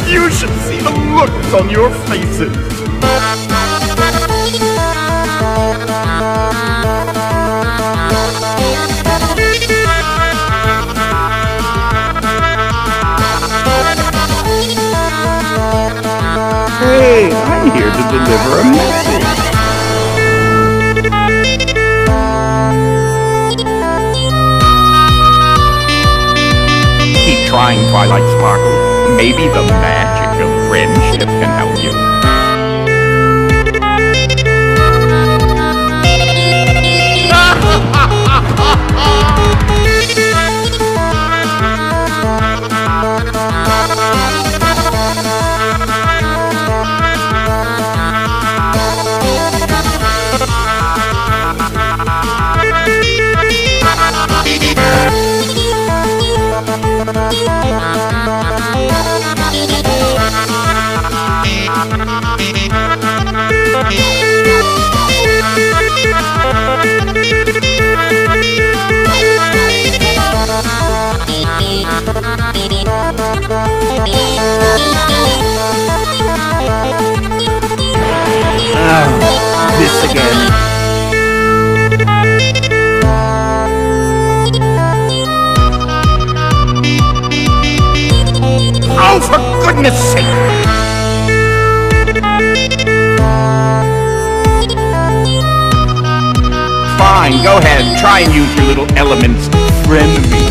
You should see the looks on your faces. Hey, I'm here to deliver a message. Keep trying, Twilight Sparkle. Maybe the magic of friendship can help you. This again. Oh, for goodness sake! Fine, go ahead. Try and use your little elements to friend me.